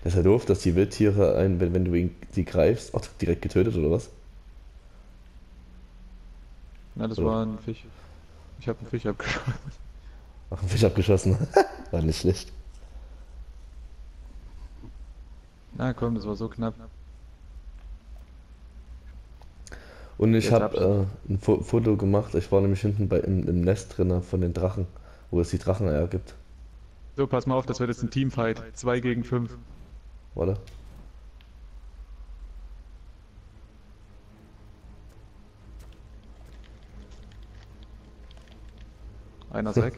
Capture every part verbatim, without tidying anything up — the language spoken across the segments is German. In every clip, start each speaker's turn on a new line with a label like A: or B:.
A: ist ja doof, dass die Wildtiere, ein, wenn, wenn du ihn, sie greifst, auch direkt getötet oder was?
B: Ja, das
A: Oder?
B: war ein Fisch. Ich habe einen Fisch abgeschossen.
A: Ach, ein Fisch abgeschossen. War nicht schlecht.
B: Na komm, das war so knapp.
A: Und ich
B: Jetzt hab's.
A: habe äh, ein Fo Foto gemacht. Ich war nämlich hinten bei, im, im Nest drin von den Drachen, wo es die Dracheneier gibt.
B: So, pass mal auf, das wird jetzt ein Teamfight. Zwei gegen fünf.
A: Warte.
B: Einer ist weg.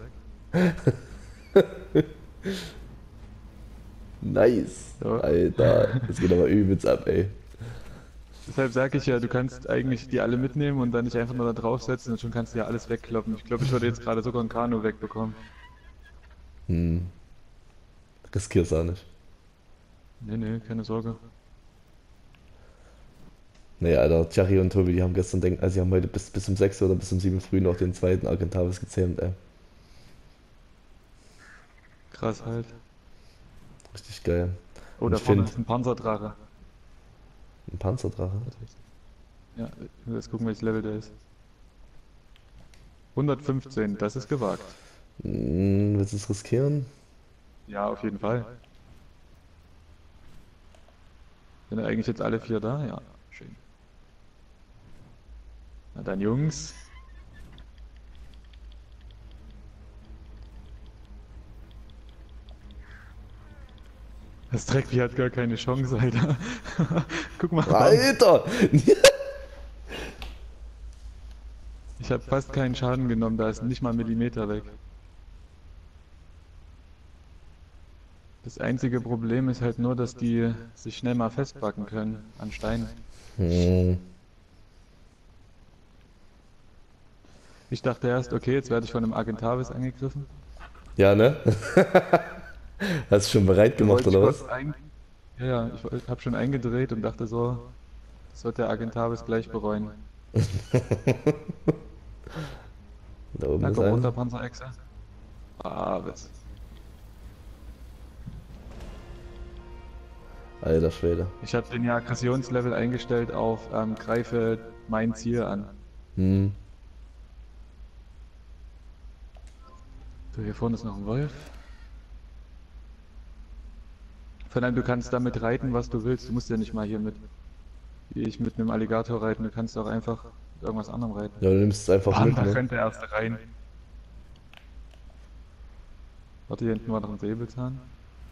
A: Nice.
B: So.
A: Alter, das geht aber übelst ab, ey.
B: Deshalb sage ich ja, du kannst eigentlich die alle mitnehmen und dann nicht einfach nur da draufsetzen und schon kannst du ja alles wegkloppen. Ich glaube, ich würde jetzt gerade sogar ein Kanu wegbekommen.
A: Hm, riskier's auch nicht.
B: Nee, nee, keine Sorge.
A: Nee, Alter, Thierry und Tobi, die haben gestern, denk, also die haben heute bis, bis um sechs oder bis um sieben früh noch den zweiten Argentavis gezähmt, ey.
B: Krass halt.
A: Richtig geil.
B: Oh,
A: Und
B: da
A: ich
B: vorne
A: finde,
B: ist ein Panzerdrache.
A: ein Panzerdrache.
B: Ja, ich will jetzt gucken, welches Level der ist. hundertfünfzehn, das ist gewagt.
A: Hm, willst du es riskieren?
B: Ja, auf jeden Fall. Sind eigentlich jetzt alle vier da? Ja, schön. Na dann, Jungs. Das Dreckvieh hat gar keine Chance, Alter. Guck mal, Mann.
A: Alter!
B: Ich habe fast keinen Schaden genommen, da ist nicht mal ein Millimeter weg. Das einzige Problem ist halt nur, dass die sich schnell mal festpacken können an Steinen.
A: Hm,
B: Ich dachte erst, okay, jetzt werde ich von einem Argentavis angegriffen.
A: ja, ne? Hast du schon bereit
B: Da
A: gemacht,
B: wollte ich
A: oder
B: kurz
A: was?
B: ein... Ja, ja, ich habe schon eingedreht und dachte so, das wird der Argentavis gleich bereuen.
A: Da oben
B: Na
A: ist
B: komm
A: einer.
B: runter, Panzerechse. Ah, was.
A: Alter Schwede.
B: Ich habe den ja Aggressionslevel eingestellt auf ähm, greife mein Ziel an.
A: Hm.
B: So, hier vorne ist noch ein Wolf. Vor allem, du kannst damit reiten, was du willst. Du musst ja nicht mal hier mit, wie ich, mit einem Alligator reiten. Du kannst auch einfach mit irgendwas anderem reiten.
A: Ja, du nimmst es einfach
B: Bam,
A: mit,
B: da
A: ne?
B: rennt der erste rein. Warte, hier hinten war noch ein Säbelzahn.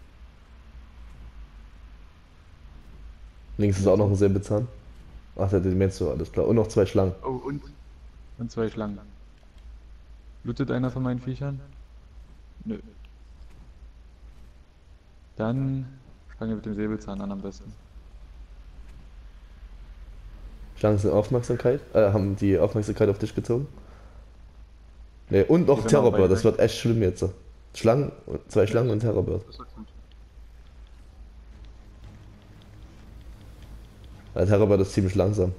A: Links ist auch noch ein Säbelzahn. Ach, der, den meinst du, alles klar. Und noch zwei Schlangen.
B: Oh, und? Und zwei Schlangen. Lootet einer von meinen Viechern? Nö. Dann fangen wir mit dem Säbelzahn an am besten.
A: Schlangen sind Aufmerksamkeit, äh, haben die Aufmerksamkeit auf dich gezogen. Ne, und
B: Die
A: noch
B: rennen auch
A: Terrorbird,
B: weit
A: das
B: weg.
A: wird echt schlimm jetzt. Schlangen, zwei
B: Ja,
A: Schlangen und Terrorbird.
B: das wird gut.
A: Der Terrorbird ist ziemlich langsam.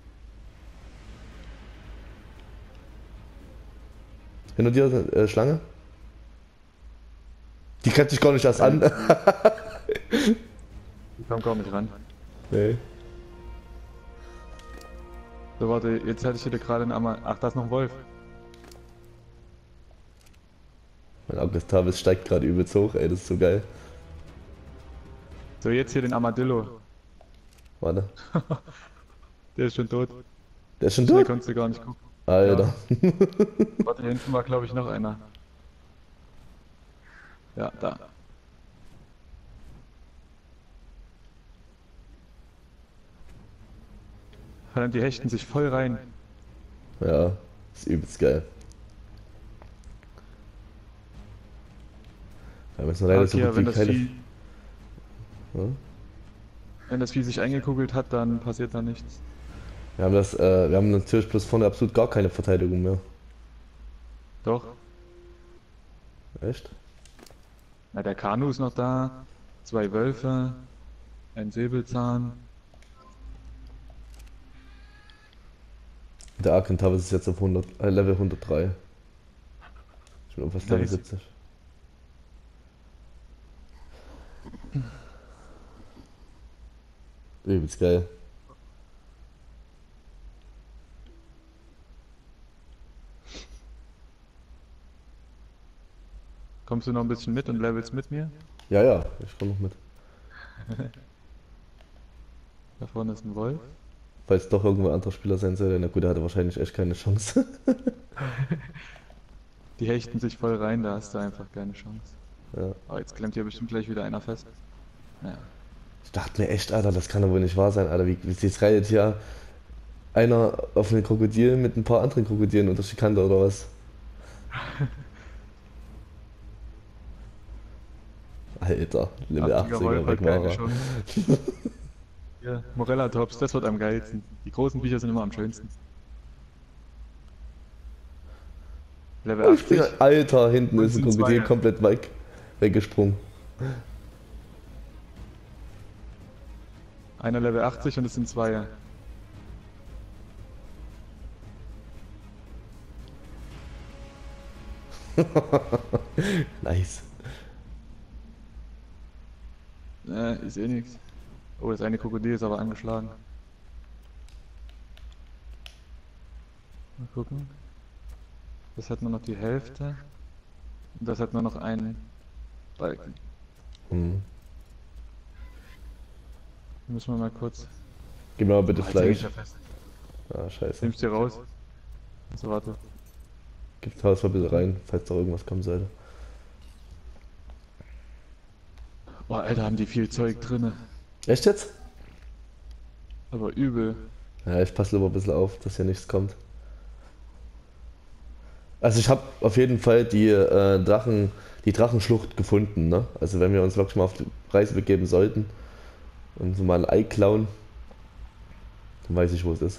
A: Hinter dir ist eine äh, Schlange. Die greift dich gar nicht erst an.
B: Die kommen gar nicht ran.
A: Nee.
B: So, warte, jetzt hatte ich hier gerade einen Amma... Ach, da ist noch ein Wolf.
A: Mein August steigt gerade übelst hoch, ey, das ist so geil.
B: So, jetzt hier den Armadillo.
A: Warte.
B: Der ist schon tot.
A: Der ist schon
B: Schnell
A: tot?
B: konntest du gar nicht gucken.
A: Alter.
B: Warte, hier hinten war, glaube ich, noch einer. Ja, da. Verdammt, die hechten sich voll rein.
A: Ja, ist übelst geil. Wir müssen leider so
B: Okay,
A: gut
B: wenn
A: wie
B: das
A: keine.
B: Vieh,
A: Hm?
B: wenn das Vieh sich eingekugelt hat, dann passiert da nichts.
A: Wir haben das, äh, wir haben natürlich bloß vorne absolut gar keine Verteidigung mehr.
B: Doch.
A: Echt?
B: Na, der Kanu ist noch da. Zwei Wölfe. Ein Säbelzahn.
A: Der Argentavis ist jetzt auf hundert, äh, Level hundertdrei. Ich bin auf fast Level
B: Nice.
A: siebzig. Übelst geil.
B: Kommst du noch ein bisschen mit und levelst mit mir?
A: Ja, ja, ich komm noch mit.
B: Da vorne ist ein Wolf.
A: Falls doch irgendwo ein anderer Spieler sein sollte, na gut, der hatte wahrscheinlich echt keine Chance.
B: Die hechten sich voll rein, da hast du einfach keine Chance.
A: Ja.
B: Aber jetzt klemmt hier bestimmt gleich wieder einer fest. Naja.
A: Ich dachte mir echt, Alter, das kann doch wohl nicht wahr sein, Alter. Wie, wie jetzt reitet hier einer auf einen Krokodil mit ein paar anderen Krokodilen unter die Kante oder was? Alter, Level
B: achtziger
A: achtziger
B: Wolf hat keine
A: Wegmara.
B: Chance. Ja, Morella-Tops, das wird am geilsten. Die großen Viecher sind immer am schönsten. Level
A: Oh, ich bin,
B: achtzig.
A: Alter, hinten
B: Und
A: ist ein
B: sind
A: Krokodil
B: zwei.
A: komplett weg, weggesprungen.
B: Einer Level achtzig und es sind zwei.
A: Nice.
B: Äh, ich sehe nichts. Oh, das eine Krokodil ist aber angeschlagen. Mal gucken. Das hat nur noch die Hälfte. Und das hat nur noch einen Balken.
A: Hm.
B: Müssen wir mal kurz.
A: Gib mir mal bitte
B: Oh, jetzt häng ich
A: Fleisch.
B: ja fest.
A: Ah, scheiße.
B: Nimmst du raus? Also warte.
A: Gib das mal bitte rein, falls da irgendwas kommen sollte.
B: Boah, Alter, haben die viel Zeug drinne.
A: Echt jetzt?
B: Aber übel.
A: Ja, ich passe lieber ein bisschen auf, dass hier nichts kommt. Also ich habe auf jeden Fall die äh, Drachen, die Drachenschlucht gefunden, ne? Also wenn wir uns wirklich mal auf die Reise begeben sollten und so mal ein Ei klauen, dann weiß ich, wo es ist.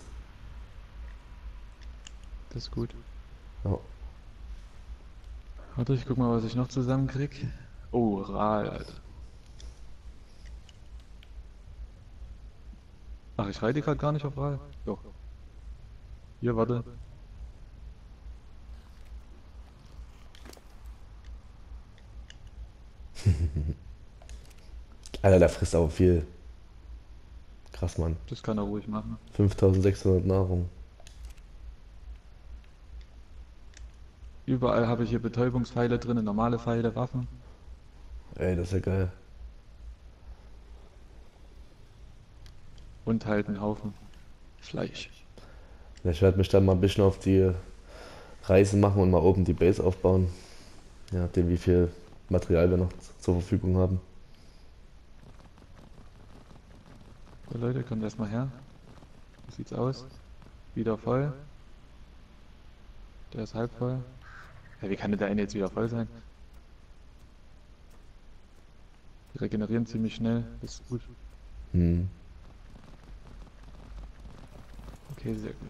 B: Das ist gut.
A: Ja.
B: Warte, ich guck mal, was ich noch zusammenkrieg. Oh, Ral, Alter. Ach, ich reite gerade gar nicht auf Ral. Doch. Hier, warte.
A: Alter, der frisst aber viel. Krass, Mann.
B: Das kann er ruhig machen.
A: fünftausendsechshundert Nahrung.
B: Überall habe ich hier Betäubungspfeile drin, normale Pfeile, Waffen.
A: Ey, das ist ja geil.
B: Und halt einen Haufen Fleisch.
A: Ja, ich werde mich dann mal ein bisschen auf die Reise machen und mal oben die Base aufbauen. Je nachdem, wie viel Material wir noch zur Verfügung haben.
B: So Leute, kommt erstmal her. Wie sieht's aus? Wieder voll. Der ist halb voll. Ja, wie kann denn der eine jetzt wieder voll sein? Die regenerieren ziemlich schnell, das ist gut.
A: Hm.
B: Okay, sehr gut.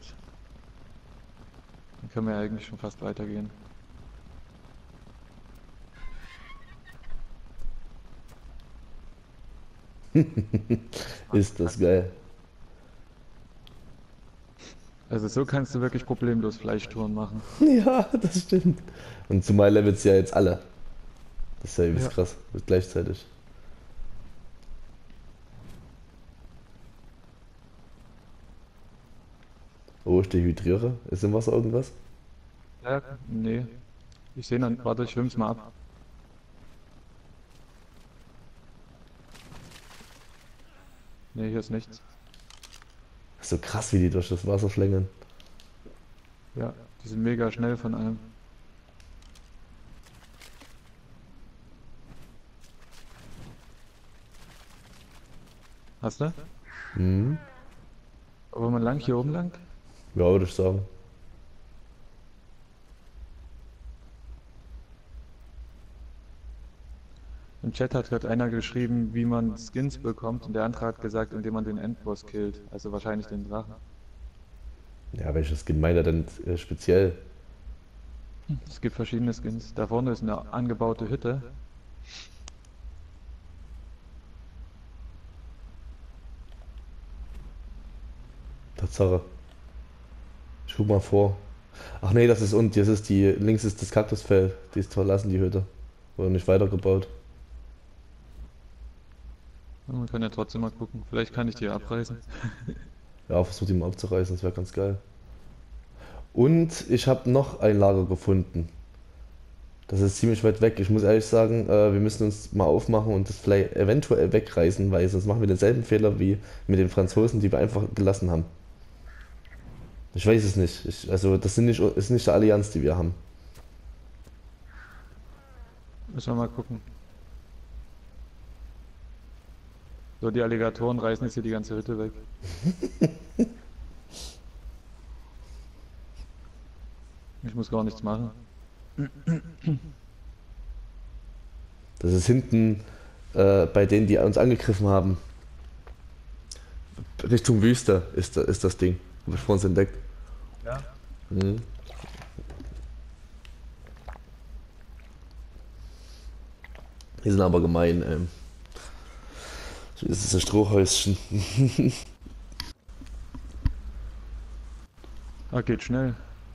B: Dann können wir ja eigentlich schon fast weitergehen.
A: Ist das geil.
B: Also so kannst du wirklich problemlos Fleischtouren machen.
A: Ja, das stimmt. Und zumal levels ja jetzt alle. Das ist ja übelst
B: Ja.
A: krass. Gleichzeitig. Oh, ich dehydriere. Ist im Wasser irgendwas?
B: Ja, nee. Ich sehe dann, warte, ich schwimm's mal ab. Nee, hier ist nichts.
A: So krass, wie die durch das Wasser schlängeln.
B: Ja, die sind mega schnell von allem. Hast du?
A: Hm.
B: Aber man lang hier oben lang?
A: Ja, würde ich sagen.
B: Im Chat hat gerade einer geschrieben, wie man Skins bekommt und der andere hat gesagt, indem man den Endboss killt. Also wahrscheinlich den Drachen.
A: Ja, welches Skin meint er denn äh, speziell?
B: Es gibt verschiedene Skins. Da vorne ist eine angebaute Hütte.
A: Tatsache. Ich guck mal vor. Ach nee, das ist und das ist die, links ist das Kaktusfeld. Die ist verlassen, die Hütte. Wurde nicht weitergebaut.
B: Man kann ja trotzdem mal gucken. Vielleicht kann ich die abreißen.
A: Ja, versuch die mal abzureißen, das wäre ganz geil. Und ich habe noch ein Lager gefunden. Das ist ziemlich weit weg. Ich muss ehrlich sagen, äh, wir müssen uns mal aufmachen und das vielleicht eventuell wegreißen, weil sonst machen wir denselben Fehler wie mit den Franzosen, die wir einfach gelassen haben. Ich weiß es nicht. Ich, also das sind nicht, ist nicht die Allianz, die wir haben.
B: Müssen wir mal gucken. So, die Alligatoren reißen jetzt hier die ganze Hütte weg. Ich muss gar nichts machen.
A: Das ist hinten äh, bei denen, die uns angegriffen haben. Richtung Wüste ist, ist das Ding. Habe ich vor uns entdeckt.
B: Ja.
A: Mhm. Die sind aber gemein. Ähm. Das ist ein Strohhäuschen.
B: Ah, geht schnell.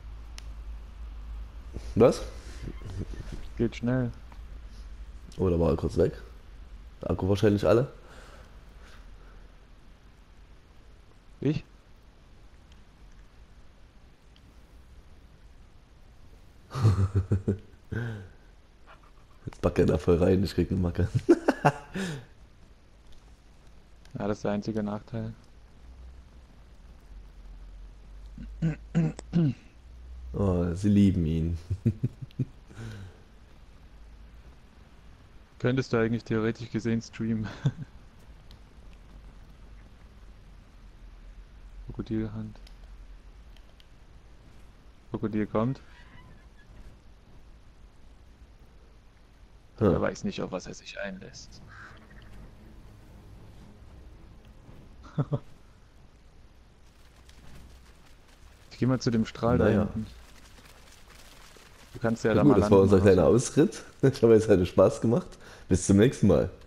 A: Was?
B: Geht schnell.
A: Oh, da war er kurz weg. Der Akku wahrscheinlich alle.
B: Ich?
A: Jetzt backt er da voll rein, ich krieg eine Macke.
B: Ja, das ist der einzige Nachteil.
A: Oh, sie lieben ihn.
B: Könntest du eigentlich theoretisch gesehen streamen. Krokodilhand. Krokodil kommt.
A: Hm.
B: Er weiß nicht, auf was er sich einlässt. Ich geh mal zu dem Strahl da
A: Naja.
B: hinten. Du kannst ja,
A: Ja,
B: da
A: gut,
B: mal
A: das war
B: landen
A: unser
B: oder
A: kleiner
B: so.
A: Ausritt. Ich hoffe, es hat Spaß gemacht. Bis zum nächsten Mal.